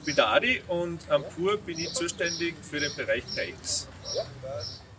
Ich bin der Adi und am PUR bin ich zuständig für den Bereich KX.